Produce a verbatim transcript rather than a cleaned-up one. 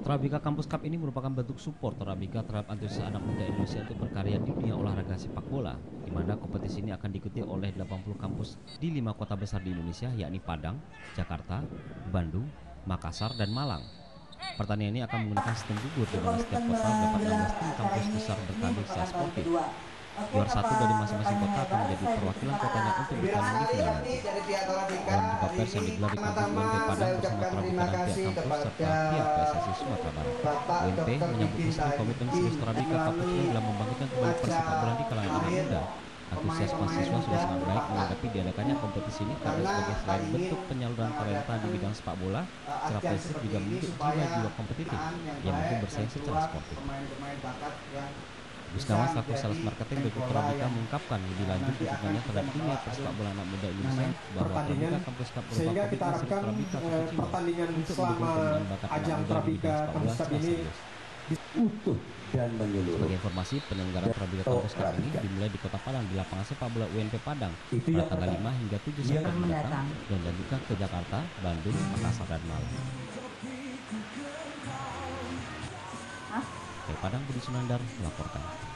Torabika Campus Cup ini merupakan bentuk support Torabika terhadap antusias anak muda Indonesia untuk berkarya di dunia olahraga sepak bola, di mana kompetisi ini akan diikuti oleh delapan puluh kampus di lima kota besar di Indonesia, yakni Padang, Jakarta, Bandung, Makassar, dan Malang. Pertandingan ini akan menggunakan sistem gugur, di mana setiap kota dapat enam belas tim kampus besar bertanding secara sportif. Juara satu dari masing-masing kota akan menjadi perwakilan kotanya untuk bertanding di final nanti. Dalam jumpa pers yang digelar di kampus U N P Padang bersama Torabika dan pihak kampus serta pihak P S S I Sumatera Barat, U N P menyambut resmi komitmen seluruh Torabika kampus ini dalam membangkitkan kembali persepak bola di kalangan anak muda. Antusias mahasiswa sudah sangat baik menanggapi diadakannya kompetisi ini karena sebagai selain bentuk penyaluran talenta di bidang sepak bola, secara positif juga membentuk jiwa-jiwa kompetitif yang mampu bersaing secara sportif. Gustawa selaku sales marketing bagi Torabika mengungkapkan lebih lanjut dukungannya terhadap dunia persepak bola anak muda Indonesia bahwa Torabika Campus Cup sehingga kita harapkan eh, pertandingan selama ajang Torabika Campus Cup ini utuh dan menyeluruh. Sebagai informasi, penyelenggaraan Torabika Campus Cup ini dimulai di Kota Padang di lapangan sepak bola U N P Padang pada tanggal lima hingga tujuh September mendatang dan dilanjutkan ke Jakarta, Bandung, Makassar, dan Malang. Dari Padang, Budi Sunandar melaporkan.